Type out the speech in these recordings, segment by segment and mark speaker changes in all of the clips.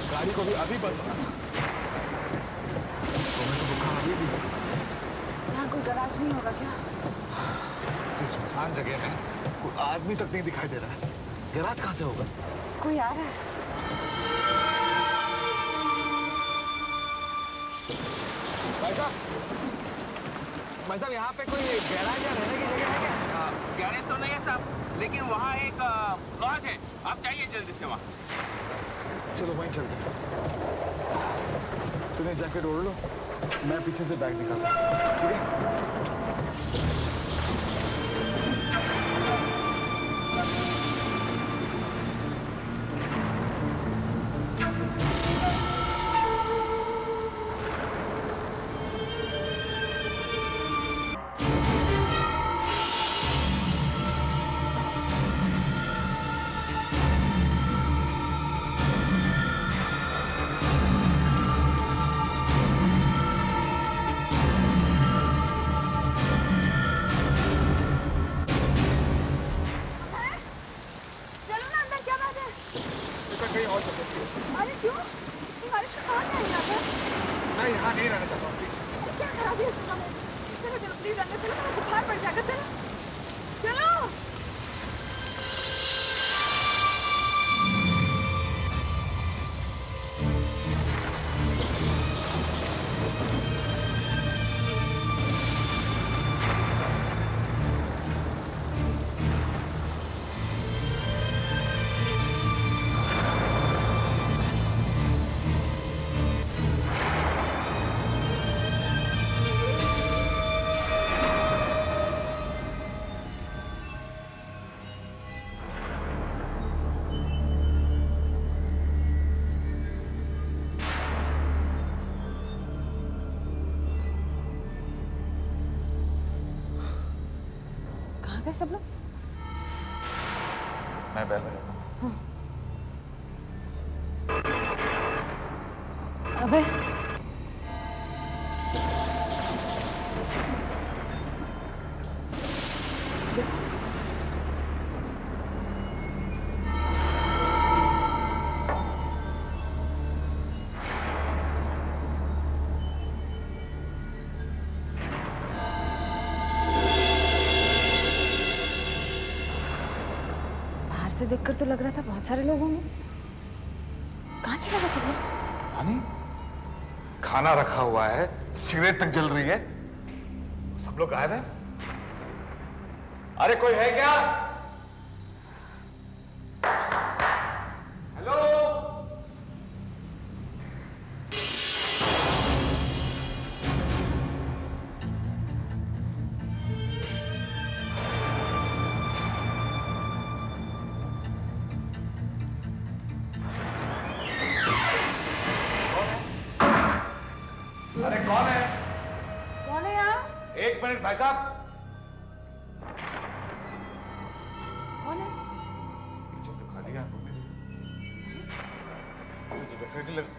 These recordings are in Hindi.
Speaker 1: गाड़ी को भी अभी बंद करा।
Speaker 2: यहाँ कोई गैराज नहीं होगा क्या?
Speaker 1: ऐसी सुनसान जगह में कोई आदमी तक नहीं दिखाई दे रहा है, गैराज कहाँ से होगा?
Speaker 2: कोई आ रहा है।
Speaker 1: भाई साहब यहाँ पे कोई गैराज या रहने की जगह है क्या?
Speaker 3: गैरेज तो नहीं है साहब, लेकिन वहाँ एक लॉज है, आप जाइए जल्दी से वहाँ।
Speaker 1: चलो वहीं चलते हैं। तुम्हें जैकेट ओढ़ लो, मैं पीछे से बैग निकालता हूँ, ठीक है?
Speaker 2: अरे क्यों? बारिश कहाँ है यहाँ पर?
Speaker 1: मैं यहाँ नहीं रहना चाहता हूँ, प्लीज।
Speaker 2: क्या खराबी है सुबह में? चलो चलो प्लीज अंदर चलो, मेरा बुखार बढ़ जाएगा। चलो चलो। सब लोग
Speaker 1: मैं बैल रहा हूँ।
Speaker 2: अबे से देखकर तो लग रहा था बहुत सारे लोग होंगे। कहाँ चला गया सब लोग?
Speaker 1: पानी, खाना रखा हुआ है, सिगरेट तक जल रही है, सब लोग गायब हैं। अरे कोई है क्या? हेलो? अरे कौन है?
Speaker 2: कौन है यहाँ?
Speaker 1: एक मिनट भाई साहब।
Speaker 2: कौन है?
Speaker 1: पीछे तो खाली है, मुझे डेफिनेटली लग।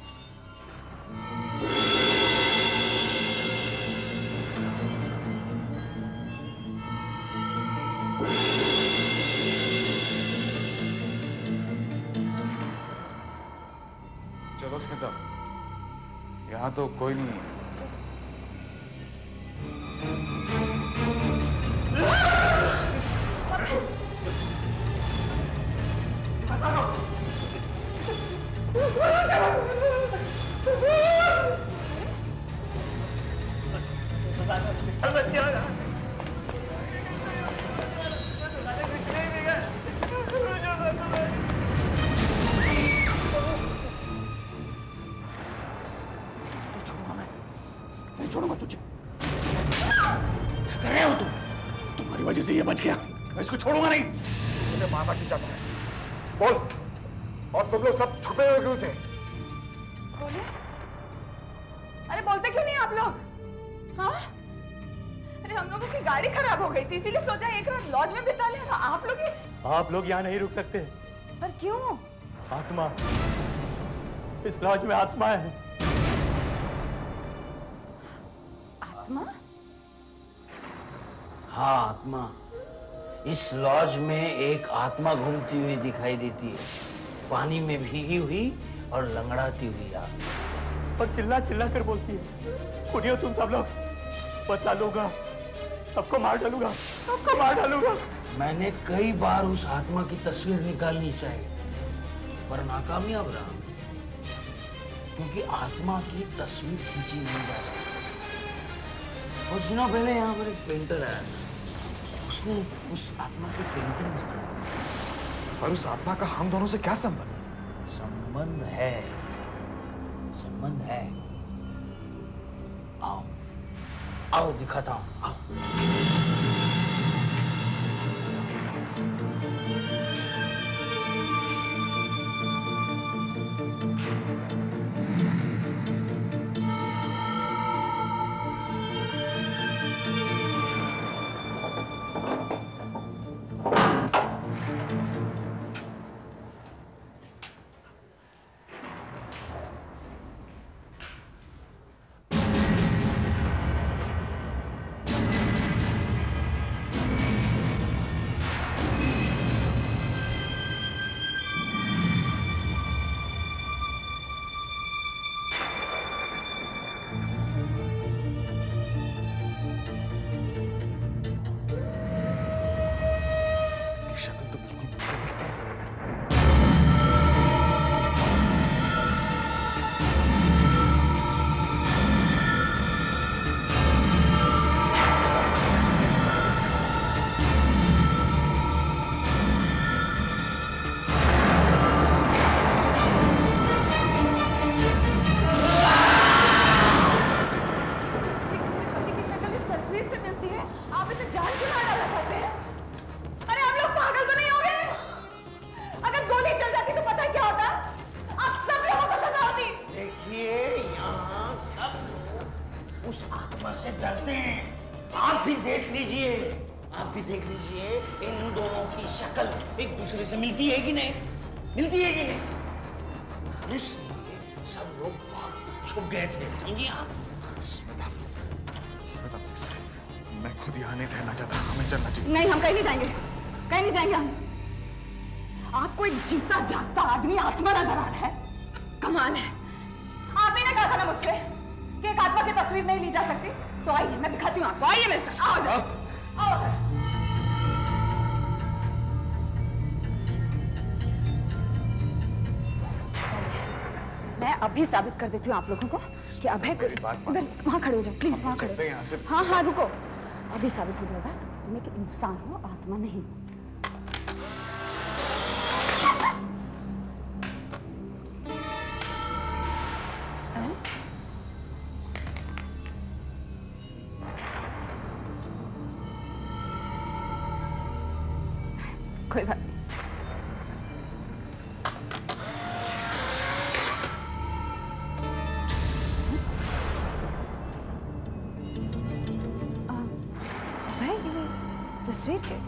Speaker 1: चलो स्मिता, यहाँ तो कोई नहीं है। छोड़ूंगा तुझे। क्या कर रहे हो तुम? तुम्हारी वजह से ये बच गया, मैं इसको छोड़ूंगा नहीं। मुझे मारना क्यों चाहता है? बोल। और तुम लोग सब छुपे हुए क्यों थे?
Speaker 2: बोलिए। अरे बोलते क्यों नहीं आप लोग? हाँ? अरे हम लोगों की गाड़ी खराब हो गई थी, इसीलिए सोचा एक रात लॉज में बिता लें।
Speaker 4: आप लोग यहाँ नहीं रुक सकते।
Speaker 2: पर क्यों?
Speaker 4: आत्मा, इस लॉज में आत्मा है।
Speaker 2: आत्मा?
Speaker 5: हाँ, आत्मा। इस लॉज में एक आत्मा घूमती हुई दिखाई देती है, पानी में भीगी हुई और लंगड़ाती हुई आग।
Speaker 4: और चिल्ला चिल्ला कर बोलती है, सुनियो तुम सब लोग, बदला लूंगा, सबको मार डालूंगा, सबको मार डालूंगा।
Speaker 5: मैंने कई बार उस आत्मा की तस्वीर निकालनी चाहिए पर नाकामयाब रहा, क्योंकि आत्मा की तस्वीर खींची नहीं जा सकती। कुछ दिनों पहले यहाँ पर एक पेंटर आया, उसने उस आत्मा की पेंटिंग बनाई।
Speaker 1: और उस आत्मा का हम दोनों से क्या संबंध?
Speaker 5: संबंध है, संबंध है। आओ आओ दिखाता हूं, आओ। से मिलती है कि नहीं? मिलती है कि नहीं? इसलिए सब लोग छुप गए थे, समझिए आप?
Speaker 1: स्मिता, मैं खुद यहाँ नहीं ठहरना चाहता, हमें चलना चाहिए।
Speaker 2: नहीं, हम कहीं नहीं जाएंगे, कहीं नहीं जाएंगे हम। आपको एक जीता जागता आदमी आत्मा नजर आ रहा है? कमाल है। आप ही ने कहा था ना मुझसे कि एक आत्मा की तस्वीर नहीं ली जा सकती, तो आइए मैं दिखाती हूँ आपको। आइए मेरे साथ, आओ आओ। मैं अभी साबित कर देती हूँ आप लोगों को कि अभय को इधर वहाँ खड़े हो जाओ प्लीज, वहाँ खड़े। हाँ हाँ रुको, अभी साबित हो जाएगा तुम्हें कि इंसान हो, आत्मा नहीं। कोई बात नहीं। तस्वीर के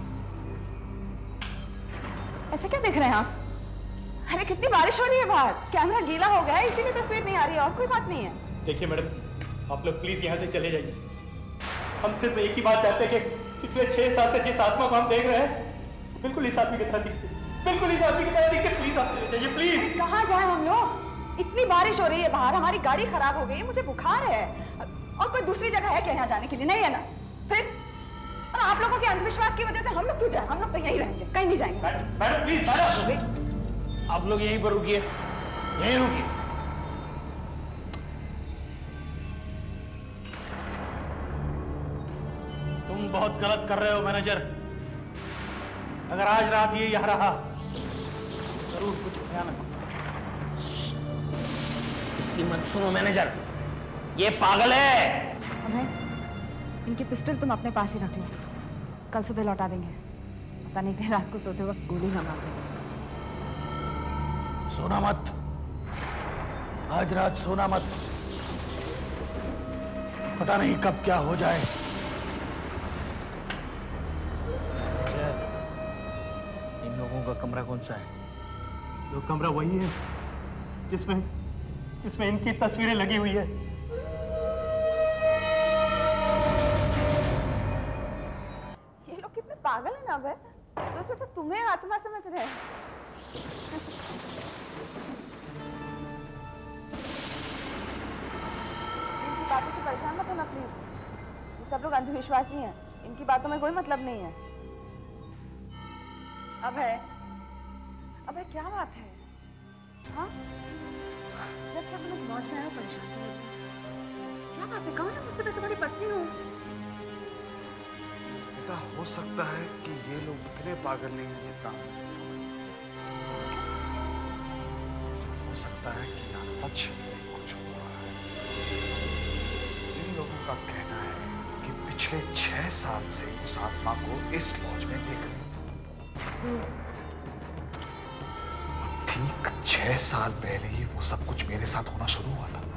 Speaker 2: ऐसे क्या देख रहे हैं आप? अरे कितनी बारिश हो रही है बाहर, कैमरा गीला हो गया है इसीलिए तस्वीर नहीं आ रही है, और कोई बात नहीं है।
Speaker 4: देखिए मैडम, आप लोग प्लीज यहाँ से चले जाइए। हम सिर्फ एक ही बात चाहते हैं कि पिछले 6 साल से जिस आत्मा को हम देख रहे हैं बिल्कुल इस आदमी की तरह दिखती, बिल्कुल इस आदमी की तरह दिखती। प्लीज आप चले जाइए, प्लीज।
Speaker 2: कहाँ जाए हम लोग? इतनी बारिश हो रही है बाहर, हमारी गाड़ी खराब हो गई है, मुझे बुखार है, और कोई दूसरी जगह है क्या यहाँ जाने के लिए? नहीं है ना? फिर और आप लोगों के अंधविश्वास की वजह से हम लोग क्यों जाए? हम लोग तो यहीं रहेंगे, कहीं नहीं जाएंगे।
Speaker 4: मैडम प्लीज, मैडम आप लोग यहीं पर रुकिए, यहीं रुकिए।
Speaker 5: तुम बहुत गलत कर रहे हो मैनेजर। अगर आज रात ये यहाँ रहा जरूर कुछ भयानक होगा। इसकी मत सुनो मैनेजर, ये पागल है।
Speaker 2: अभय, इनकी पिस्टल तुम अपने पास ही रख लो, कल सुबह लौटा देंगे। पता नहीं कि रात को सोते वक्त गोली ना मार दें।
Speaker 5: सोना मत, आज रात सोना मत, पता नहीं कब क्या हो जाए। इन लोगों का कमरा कौन सा है?
Speaker 4: वो कमरा वही है जिसमें इनकी तस्वीरें लगी हुई है।
Speaker 2: पागल है ना अभय, सोचो तो तुम्हें आत्मा समझ रहे हैं। बातों से परेशान मत होना प्लीज। ये सब लोग अंधविश्वासी हैं, इनकी बातों में कोई मतलब नहीं है। अबे क्या बात है? हाँ, जब सब लोग लॉज में आए परेशान थे, क्या बात है? कौन है मुझसे? मैं तुम्हारी पत्नी हूँ।
Speaker 1: स्मिता, हो सकता है कि ये लोग इतने पागल नहीं हैं जितना हम समझते हैं। हो सकता है कि यहाँ सच कुछ हुआ है। इन लोगों का कहना है कि पिछले 6 साल से उस आत्मा को इस लॉज में देख रहे हैं। ठीक 6 साल पहले ही वो सब कुछ मेरे साथ होना शुरू हुआ था।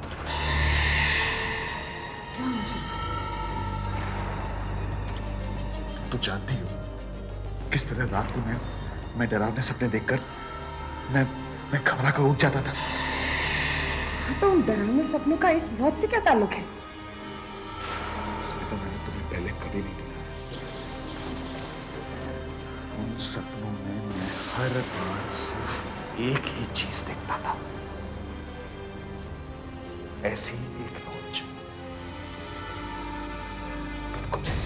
Speaker 1: तो जानती हो किस तरह रात को मैं डरावने सपने देखकर मैं घबरा कर उठ जाता था।
Speaker 2: तो उन डरावने सपनों का इस लॉज से क्या ताल्लुक है?
Speaker 1: स्मिता, मैंने तुम्हें पहले कभी नहीं देखा। उन सपनों में मैं हर बार सिर्फ एक ही चीज देखता था, ऐसी एक लॉज, बिल्कुल ऐसी।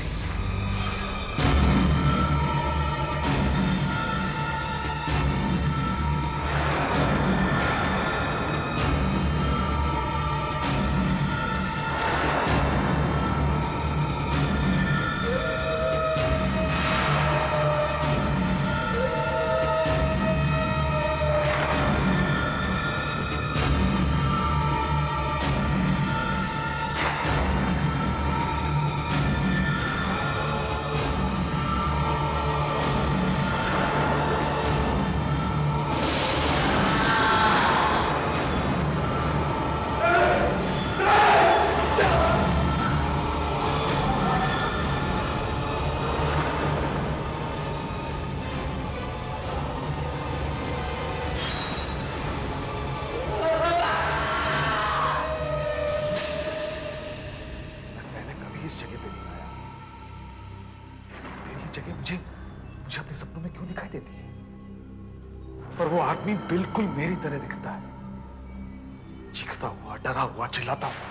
Speaker 1: इस जगह पे नहीं आया, फिर ये जगह मुझे अपने सपनों में क्यों दिखाई देती है? पर वो आदमी बिल्कुल मेरी तरह दिखता है, चीखता हुआ, डरा हुआ, चिल्लाता हुआ।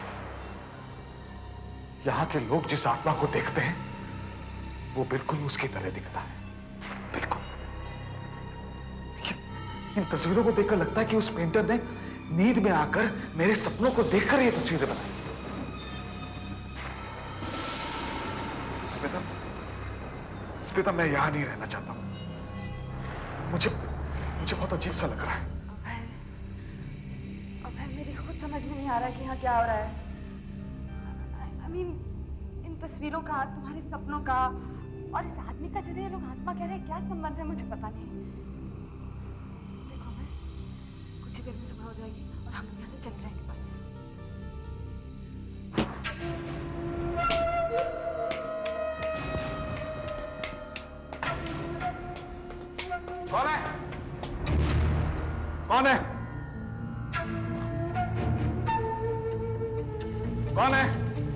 Speaker 1: यहां के लोग जिस आत्मा को देखते हैं वो बिल्कुल उसकी तरह दिखता है, बिल्कुल। इन तस्वीरों को देखकर लगता है कि उस पेंटर ने नींद में आकर मेरे सपनों को देखकर ये तस्वीरें बनाई। स्मिता, मैं यहां नहीं रहना चाहता हूं। मुझे बहुत अजीब सा लग रहा है।
Speaker 2: अभय, मेरी खुद समझ में नहीं आ रहा है कि यहाँ क्या हो रहा है। I mean, इन तस्वीरों का, तुम्हारे सपनों का और इस आदमी का जिन्हें ये लोग आत्मा कह रहे हैं, क्या संबंध है मुझे पता नहीं। देखो अभय, कुछ ही देर में सुबह हो जाएगी और हम यहाँ से चले जाएंगे।
Speaker 1: कौन है? कौन है? कौन है?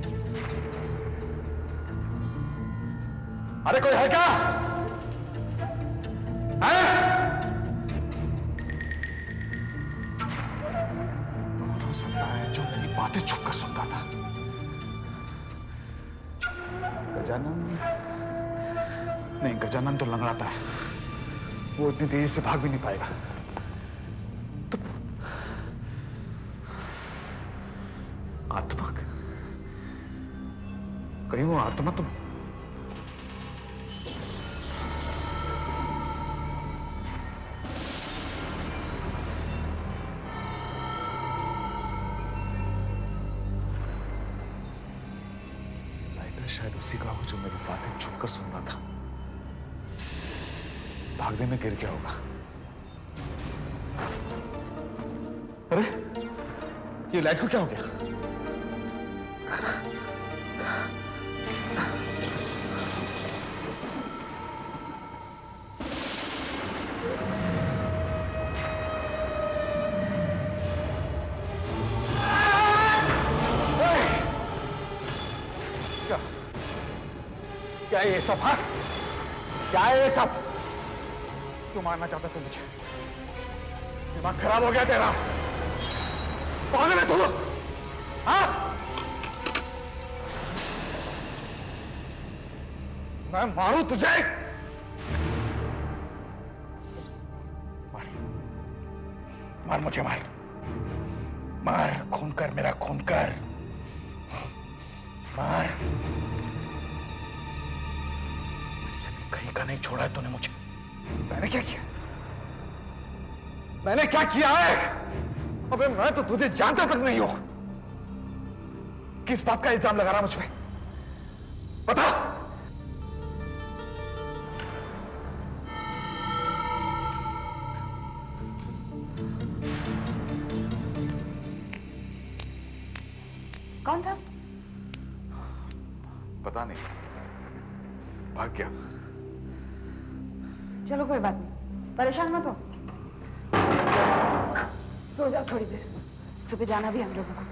Speaker 1: अरे कोई है क्या? है? हो सकता है जो मेरी बातें छुप कर सुन रहा था। गजानन? नहीं, गजानन तो लंगड़ाता है, वो इतनी तेजी से भाग भी नहीं पाएगा। तो आत्मा, कहीं वो आत्मा तो लाइटर शायद उसी का हो जो मेरी बातें छुप कर सुन रहा था। भागने में गिर गया होगा। अरे, ये लाइट को क्या हो गया? क्या ये सब है? क्या है ये सब? क्यों मारना चाहता तू मुझे? दिमाग खराब हो गया तेरा? पागल है तू? हाँ? मैं मारूं तुझे? मार, मार मुझे, मार मार, खून कर मेरा, खून कर, मार। इससे भी कहीं का नहीं छोड़ा है तूने मुझे। मैंने क्या किया? मैंने क्या किया है? अबे मैं तो तुझे जानता तक नहीं हूं। किस बात का इल्जाम लगा रहा मुझ पे? बता।
Speaker 2: कौन था?
Speaker 1: पता नहीं, भाग गया।
Speaker 2: चलो कोई बात नहीं, परेशान मत हो, सो जाओ थोड़ी देर, सुबह जाना भी हम लोगों को।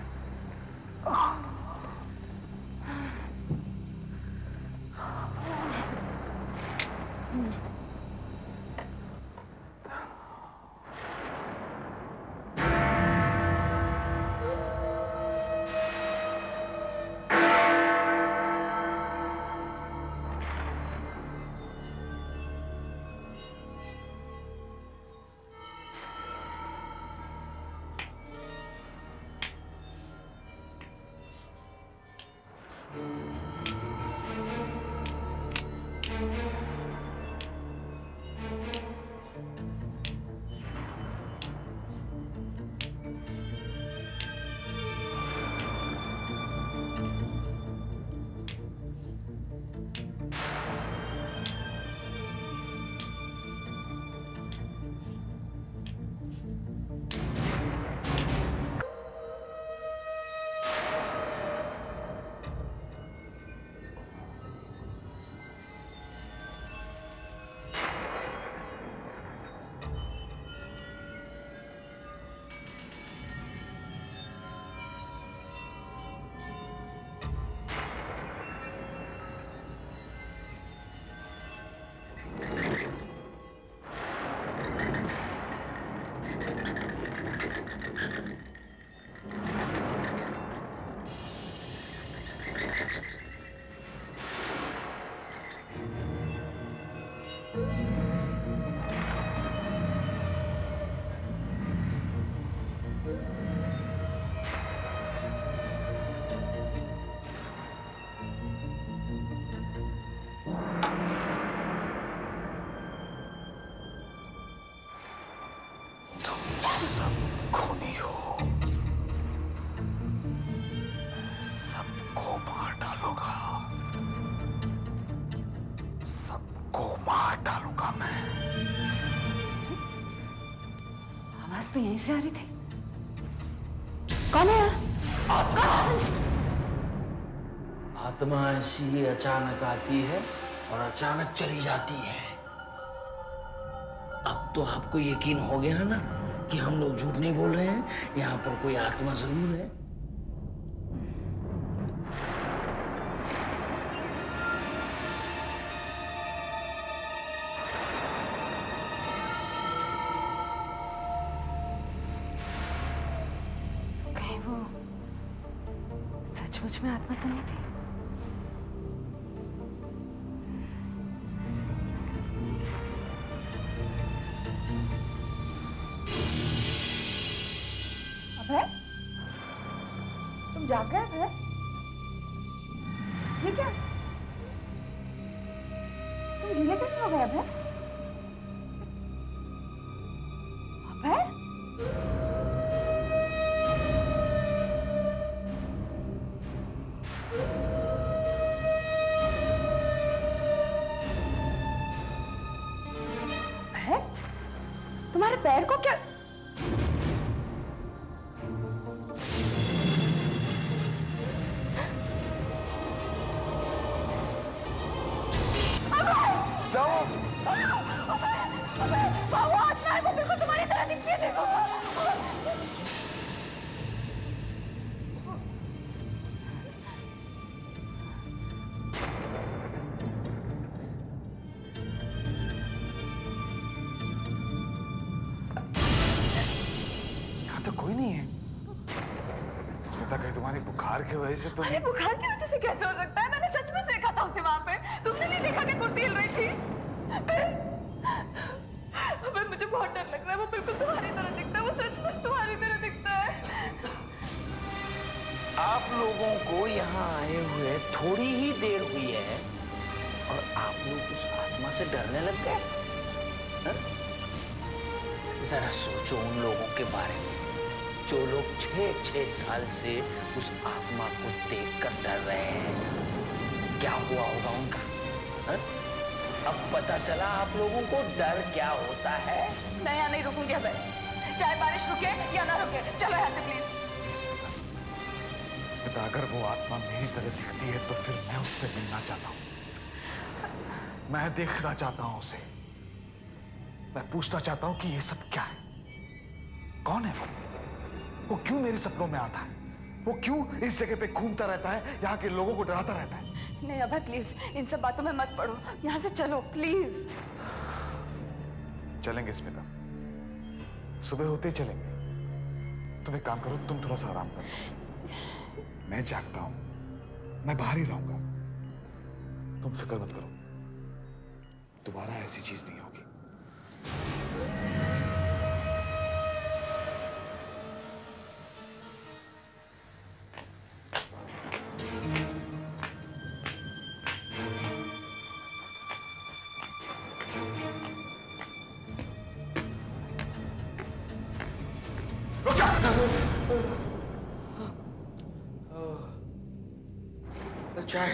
Speaker 2: तो यहीं से आ रही थी। कौन है?
Speaker 5: आत्मा ऐसी अचानक आती है और अचानक चली जाती है। अब तो आपको यकीन हो गया ना कि हम लोग झूठ नहीं बोल रहे हैं, यहाँ पर कोई आत्मा जरूर है।
Speaker 2: सचमुच में आत्मा तो नहीं थी? अभय, तुम जाग गए अभय? ये क्या? तुम ढीले कैसे हो गए अभय? अभय? तुम्हारे पैर को क्या? तुम्हारी तरह दिखती है, देखो।
Speaker 1: कोई नहीं है। स्मिता, कहीं तुम्हारी बुखार की वजह से तो?
Speaker 2: अरे बुखार की वजह से कैसे हो सकता है? मैंने सच में देखा था उसे वहां पे? तुमने नहीं देखा कि कुर्सी हिल रही थी? अबे मुझे बहुत डर लग रहा है। वो बिल्कुल तुम्हारी तरह दिखता है, वो सचमुच तुम्हारी तरह दिखता है।
Speaker 5: आप लोगों को यहाँ आए हुए थोड़ी ही देर हुई है और आप लोग उस आत्मा से डरने लग गए। जरा सोचो उन लोगों के बारे में जो लोग 6-6 साल से उस आत्मा को देखकर डर रहे हैं। क्या हुआ होगा उनका? हा? अब पता चला आप लोगों को डर क्या होता है।
Speaker 2: मैं यहाँ नहीं रुकूंगी अब, चाहे बारिश रुके या ना रुके। चलो यहाँ से प्लीज।
Speaker 1: स्मिता, अगर वो आत्मा मेरी तरह दिखती है तो फिर मैं उससे मिलना चाहता हूँ। मैं देखना चाहता हूँ उसे। मैं पूछना चाहता हूँ कि ये सब क्या है, कौन है वो क्यों मेरे सपनों में आता है, वो क्यों इस जगह पे घूमता रहता है, यहाँ के लोगों को डराता रहता है।
Speaker 2: नहीं अभय प्लीज, इन सब बातों में मत पड़ो, यहाँ से चलो प्लीज।
Speaker 1: चलेंगे स्मिता, सुबह होते ही चलेंगे। तुम एक काम करो, तुम थोड़ा सा आराम करो, मैं जागता हूं, मैं बाहर ही रहूंगा। तुम फिक्र मत करो, दोबारा ऐसी चीज नहीं होगी।
Speaker 5: चाय।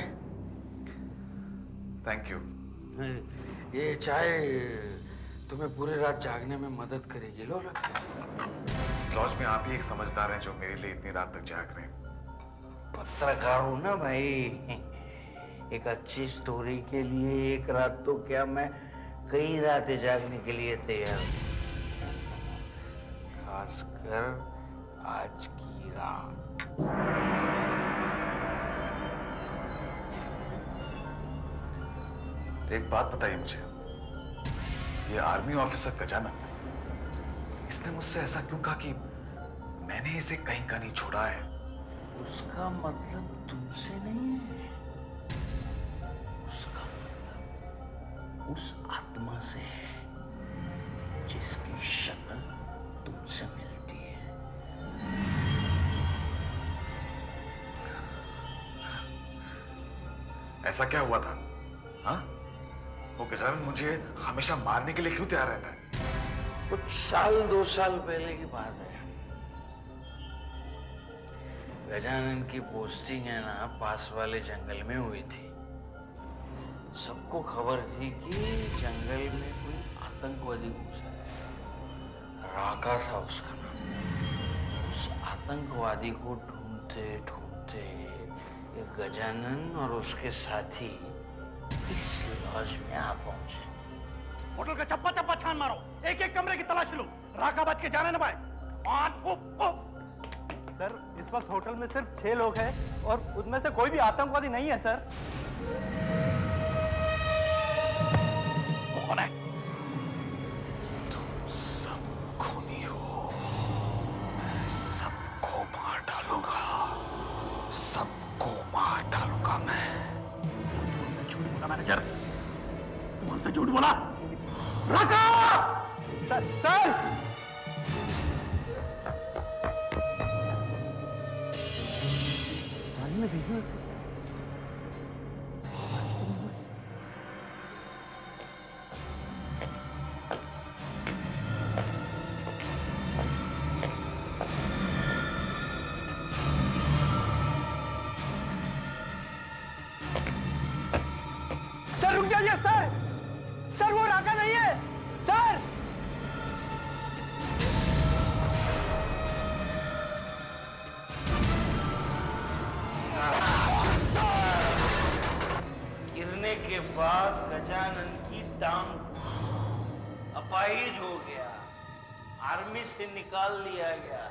Speaker 1: Thank you.
Speaker 5: ये चाय तुम्हें पूरी रात जागने में मदद करेगी। लो
Speaker 1: इस लॉज में आप ही एक समझदार हैं जो मेरे लिए इतनी रात तक जाग रहे हैं।
Speaker 5: पत्रकार हूं ना भाई, एक अच्छी स्टोरी के लिए एक रात तो क्या, मैं कई रातें जागने के लिए तैयार हूं, खासकर आज की रात।
Speaker 1: एक बात बताइए मुझे, ये आर्मी ऑफिसर गजानन, इसने मुझसे ऐसा क्यों कहा कि मैंने इसे कहीं का नहीं छोड़ा है?
Speaker 5: उसका मतलब तुमसे नहीं है, उसका मतलब उस आत्मा से है जिसकी शक्ल तुमसे मिलती है।
Speaker 1: ऐसा क्या हुआ था? हाँ, वो गजानन मुझे हमेशा मारने के लिए क्यों तैयार रहता है?
Speaker 5: कुछ साल 2 साल पहले की बात है। गजानन की पोस्टिंग है ना पास वाले जंगल में हुई थी। सबको खबर थी कि जंगल में कोई आतंकवादी घुसा है। राका था उसका नाम। उस आतंकवादी को ढूंढते ढूंढते ये गजानन और उसके साथी इस लॉज में आ पहुंचे।
Speaker 4: होटल का चप्पा चप्पा छान मारो, एक एक कमरे की तलाशी लो, राका बच के जाने न पाए। सर, इस वक्त होटल में सिर्फ 6 लोग हैं और उनमें से कोई भी आतंकवादी नहीं है सर।
Speaker 1: कौन है? तुम सब खूनी हो, मैं सबको मार डालूंगा, सबको मार डालूंगा मैं।
Speaker 4: झूठ बोला मैनेजर, तुमसे झूठ बोला। राका! Sir, sir! सर रुक जाइए सर, सर वो राका नहीं है सर।
Speaker 5: गिरने के बाद गजानन की टांग अपाहिज हो गया, आर्मी से निकाल लिया गया।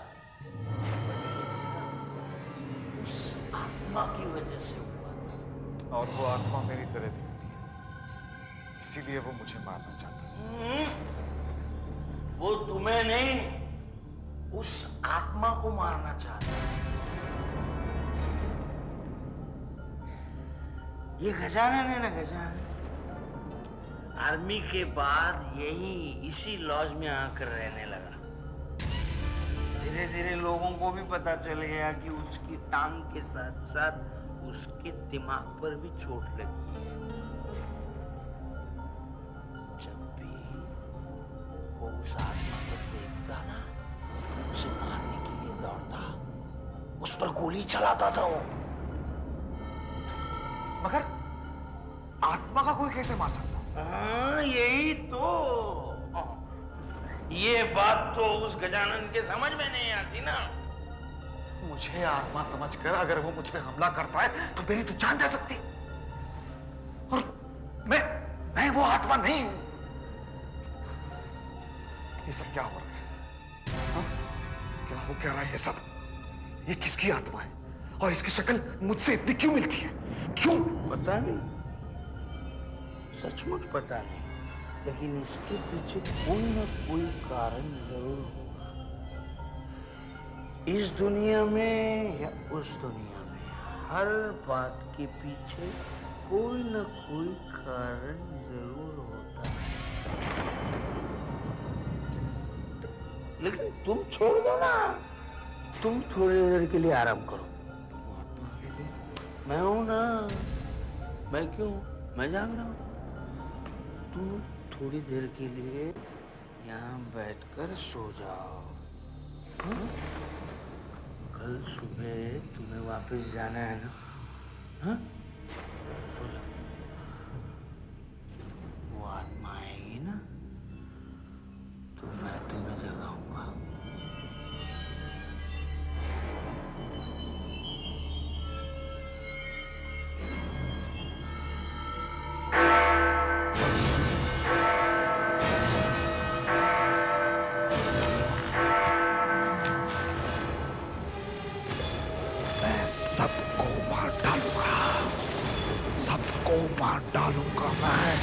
Speaker 5: उस आत्मा की वजह से हुआ था।
Speaker 1: और वो आत्मा मेरी तरह दिखती है, इसीलिए वो मुझे मारना चाहता है।
Speaker 5: वो तुम्हें नहीं, उस आत्मा को मारना चाहता है। ये गजानन है ना, गजानन, आर्मी के बाद यही इसी लॉज में आकर रहने लगा। धीरे धीरे लोगों को भी पता चल गया कि उसकी टांग के साथ साथ उसके दिमाग पर भी चोट लगी है। जब भी वो उस आत्मा को देखता ना, उसे मारने के लिए दौड़ता, उस पर गोली चलाता था वो।
Speaker 1: मगर आत्मा का कोई कैसे मार सकता?
Speaker 5: हाँ, यही तो। ये बात तो उस गजानन के समझ में नहीं आती ना।
Speaker 1: मुझे आत्मा समझकर अगर वो मुझ पे हमला करता है तो मेरी तो जान जा सकती, और मैं वो आत्मा नहीं हूं। ये सब क्या हो रहा है? हाँ? क्या हो क्या रहा है ये सब? ये किसकी आत्मा है और इसकी शक्ल मुझसे इतनी क्यों मिलती है? क्यों?
Speaker 5: पता नहीं, सचमुच पता नहीं, लेकिन इसके पीछे कोई ना कोई कारण जरूर होगा। इस दुनिया में या उस दुनिया में, हर बात के पीछे कोई ना कोई कारण जरूर होता है। लेकिन तुम छोड़ दो ना, तुम थोड़ी देर के लिए आराम करो। मैं हूं ना, मैं क्यों, मैं जाग रहा हूं। तुम थोड़ी देर के लिए यहाँ बैठकर सो जाओ। हाँ? कल सुबह तुम्हें वापस जाना है ना? हाँ? सो जाओ। वो आत्मा आएगी ना, तो मैं तुम्हें जगाऊंगा।
Speaker 1: मार डालूंगा मैं।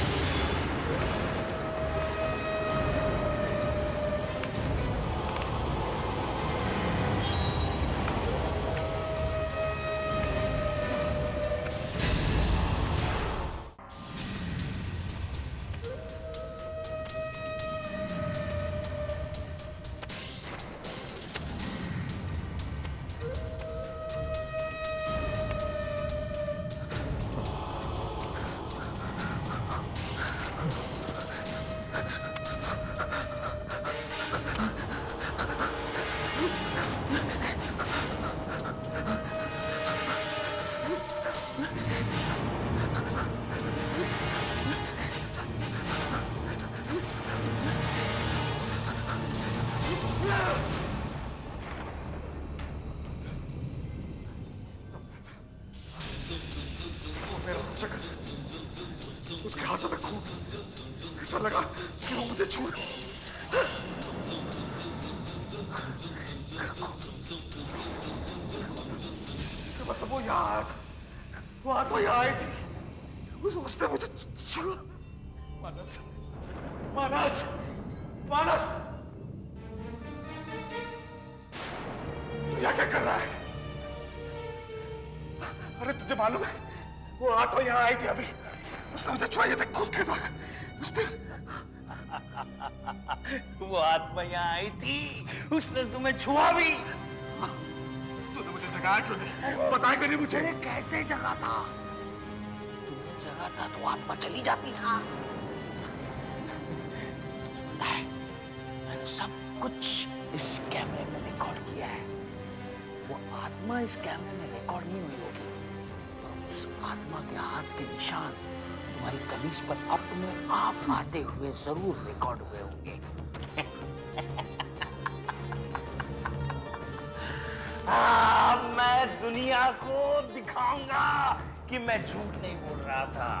Speaker 1: उसके हाथों में खून, ऐसा लगा कि वो मुझे छू मतलब वो यहाँ आया था, वो तो यहाँ आई थी, उसने मुझे छुआ। मानस, मानस, मानस, तू यहाँ क्या कर रहा है? अरे तुझे मालूम है वो आत्मा यहाँ आई थी अभी, उसने मुझे छुआ, ये देख खुद के दाग, उसने
Speaker 5: वो आत्मा यहाँ आई थी, उसने तुम्हें छुआ भी।
Speaker 1: तूने मुझे जगाया क्यों नहीं? बताया क्यों नहीं मुझे?
Speaker 5: अरे कैसे जगाता? तुम्हें जगाता तो आत्मा चली जाती ना। पता है, मैंने सब कुछ इस कैमरे में रिकॉर्ड किया है। वो आत्मा इस कैमरे में रिकॉर्ड नहीं हुई होगी, पर उस आत्मा के हाथ के निशान तुम्हारी कमीज पर अपने आप आते हुए जरूर रिकॉर्ड हुए होंगे। मैं दुनिया को दिखाऊंगा कि मैं झूठ नहीं बोल रहा था।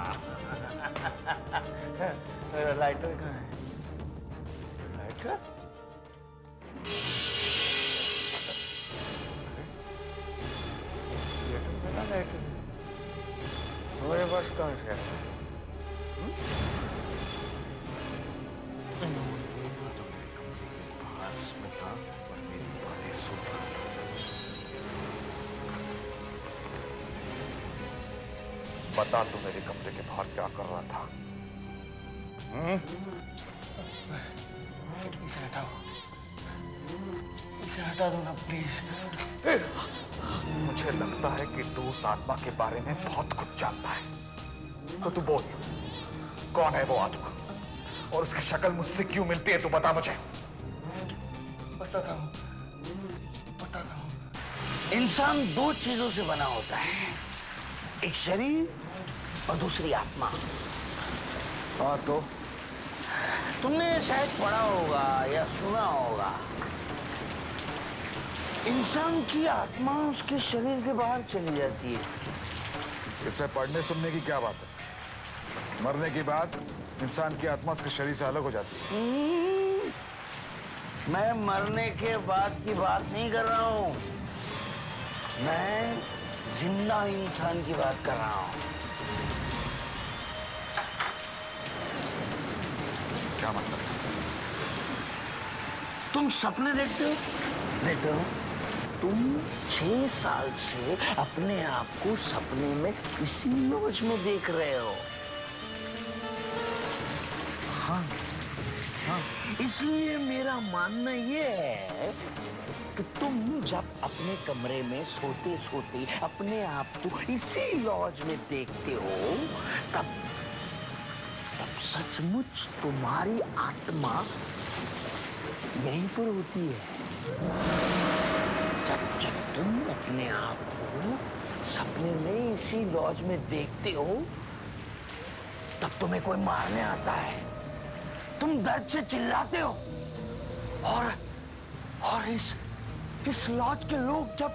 Speaker 5: लाइटर कहाँ है? लाइटर? लाइटर मेरे पास कहाँ से आया?
Speaker 1: बता तू मेरे कमरे के बाहर क्या कर रहा था?
Speaker 5: इसे हटाओ, इसे हटा दो ना प्लीज।
Speaker 1: मुझे लगता है कि तू उस आत्मा के बारे में बहुत कुछ जानता है, तो तू बोल, कौन है वो आत्मा और उसकी शक्ल मुझसे क्यों मिलती है? तू बता मुझे।
Speaker 5: बताता हूँ। इंसान दो चीजों से बना होता है, एक शरीर और दूसरी आत्मा।
Speaker 1: हाँ तो
Speaker 5: तुमने शायद पढ़ा होगा या सुना होगा, इंसान की आत्मा उसके शरीर के बाहर चली जाती है।
Speaker 1: इसमें पढ़ने सुनने की क्या बात है? मरने के बाद इंसान की आत्मा उसके शरीर से अलग हो जाती है।
Speaker 5: मैं मरने के बाद की बात नहीं कर रहा हूँ, मैं जिंदा इंसान की बात कर रहा हूँ।
Speaker 1: क्या मतलब?
Speaker 5: तुम सपने देखते हो? देखते हो? तुम 6 साल से अपने आप को सपने में इसी लॉज में देख रहे हो। हाँ, इसलिए मेरा मानना ये है कि तुम जब अपने कमरे में सोते सोते अपने आप को इसी लॉज में देखते हो, तब सचमुच तुम्हारी आत्मा यहीं पर होती है। जब तुम अपने आप को सपने में इसी लॉज में देखते हो, तब तुम्हें कोई मारने आता है, तुम दर्द से चिल्लाते हो, और इस लॉज के लोग जब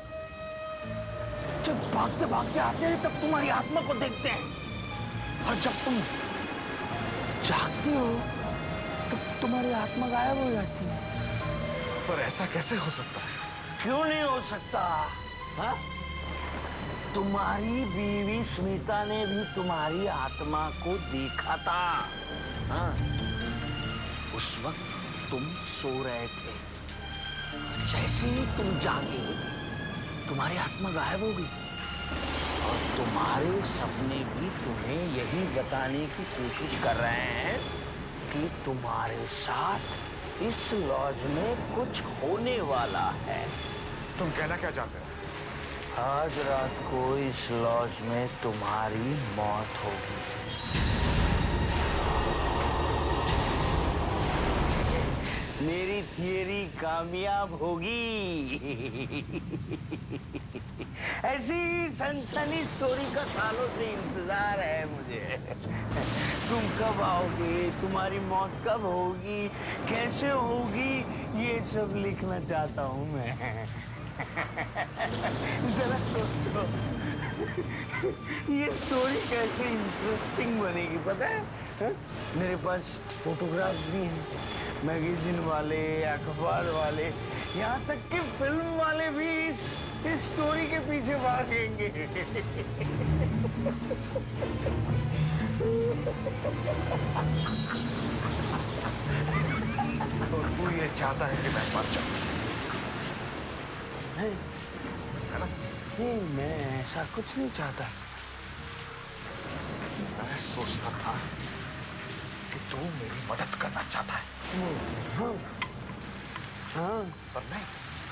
Speaker 5: भागते भागते आते हैं, तब तुम्हारी आत्मा को देखते हैं, और जब तुम जागते हो, तब तुम्हारी आत्मा गायब हो जाती है।
Speaker 1: पर ऐसा कैसे हो सकता है?
Speaker 5: क्यों नहीं हो सकता? हा? तुम्हारी बीवी स्मिता ने भी तुम्हारी आत्मा को देखा था। हा? उस वक्त तुम सो रहे थे, जैसे ही तुम जागे, तुम्हारी आत्मा गायब हो गई, और तुम्हारे सपने भी तुम्हें यही बताने की कोशिश कर रहे हैं कि तुम्हारे साथ इस लॉज में कुछ होने वाला है।
Speaker 1: तुम कहना क्या चाहते हो?
Speaker 5: आज रात को इस लॉज में तुम्हारी मौत होगी। मेरी थियरी कामयाब होगी। ऐसी सनसनी स्टोरी का सालों से इंतजार है मुझे। तुम कब आओगे, तुम्हारी मौत कब होगी, कैसे होगी, ये सब लिखना चाहता हूँ मैं। जरा सोचो, ये स्टोरी कैसे इंटरेस्टिंग बनेगी पता है? मेरे पास फोटोग्राफ भी हैं, मैगजीन वाले, अखबार वाले, यहाँ तक कि फिल्म वाले भी इस स्टोरी के पीछे भागेंगे।
Speaker 1: तो तू ये चाहता है कि मैं मर जाऊं,
Speaker 5: है
Speaker 1: ना?
Speaker 5: नहीं, मैं ऐसा कुछ नहीं चाहता।
Speaker 1: मैं सोचता था कि तू मेरी मदद करना चाहता है।
Speaker 5: हाँ,
Speaker 1: पर नहीं,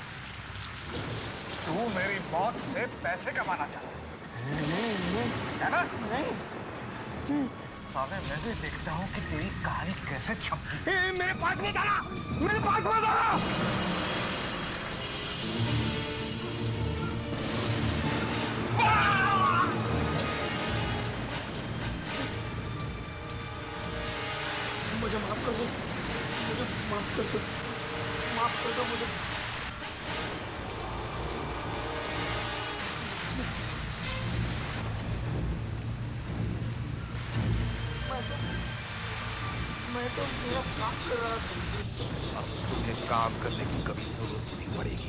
Speaker 1: तू मेरी मौत से पैसे कमाना चाहता है ना?
Speaker 5: नहीं।
Speaker 1: साले, मैं भी देखता हूँ कि तेरी कहानी कैसे छपती।
Speaker 5: मेरे पास में डाला, मेरे पास में डाला।
Speaker 1: मुझे माफ कर दो, मुझे माफ कर दो, माफ कर दो मुझे। मैं तो मेरा काम कर रहा था। अब तुम्हें काम करने की कभी जरूरत नहीं पड़ेगी।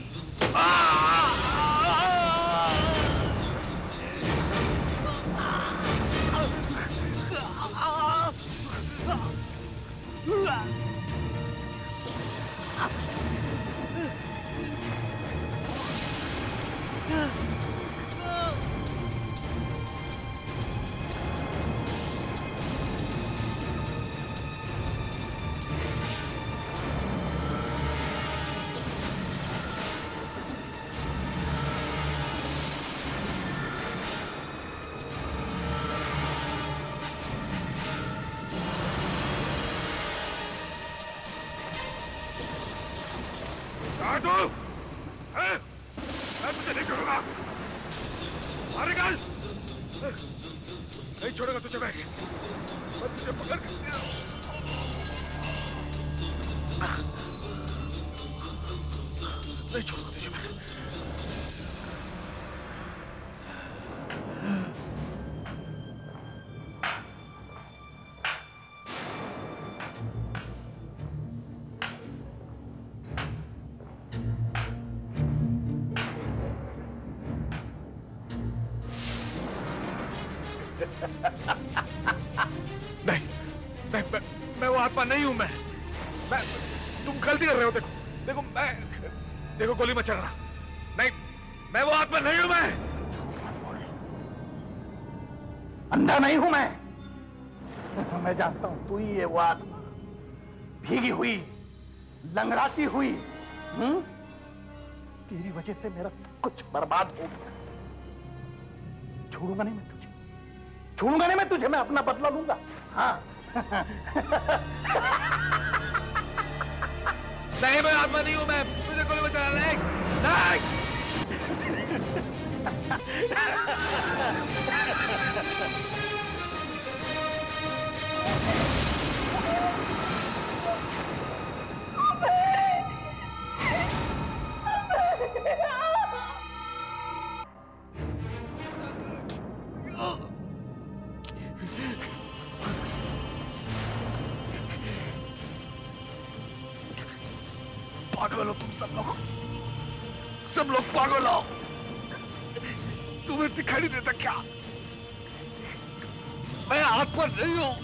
Speaker 1: कहाँ तू? हैं? मैं तुझे नहीं छोड़ूंगा। बाहर निकल। नहीं छोड़ूंगा तुझे मैं तुझे पकड़ के नहीं छोड़ूंगा तुझे मैं। नहीं नहीं मैं वो आत्मा नहीं हूं। मैं तुम गलती कर रहे हो। देखो देखो देखो गोली मत चलाना। नहीं मैं वो आत्मा नहीं हूं। मैं
Speaker 5: अंधा नहीं हूं मैं। मैं जानता हूं तू ही है वो आत्मा, भीगी हुई, लंगड़ाती हुई। तेरी वजह से मेरा सब कुछ बर्बाद हो गया। छोड़ूंगा नहीं मैं तुझे, छोड़ूंगा नहीं मैं तुझे। मैं अपना बदला लूंगा। हाँ।
Speaker 1: नहीं मैं आत्मा नहीं हूं। मैं मुझे गोली मत चलाना। नहीं पागल हो तुम सब लोग पागल हो। तुम्हें दिखाई नहीं देता क्या? मैं आत्मा नहीं हूं,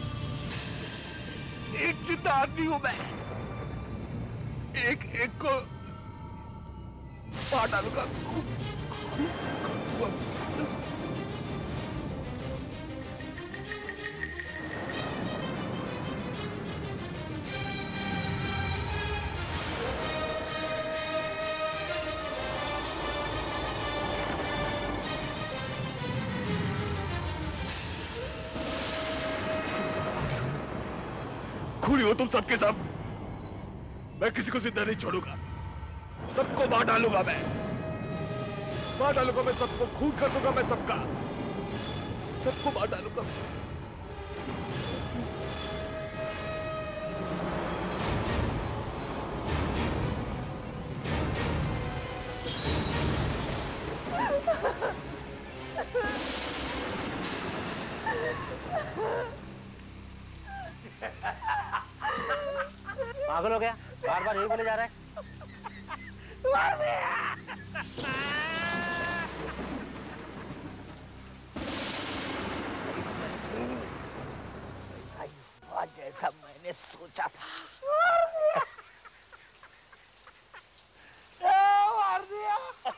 Speaker 1: एक जिंदा आदमी हूं। मैं एक को मार डालूंगा। खूनी हो तुम सबके सब। मैं किसी को जिंदा नहीं छोड़ूंगा। सबको मार डालूंगा। मैं मार डालूंगा। मैं सबको खून कर दूंगा। मैं सबको मार डालूंगा।
Speaker 6: पागल हो गया, बार बार यही बोले जा रहा है।
Speaker 5: ऐसा ही हुआ जैसा मैंने सोचा था। मार दिया।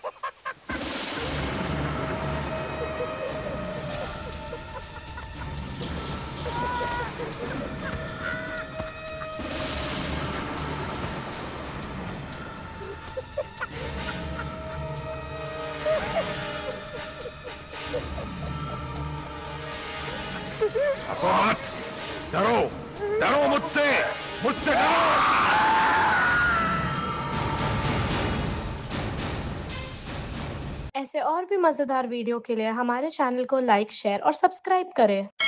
Speaker 1: हंसो मत। डरो मुझसे डरो।
Speaker 7: ऐसे और भी मज़ेदार वीडियो के लिए हमारे चैनल को लाइक, शेयर और सब्सक्राइब करें।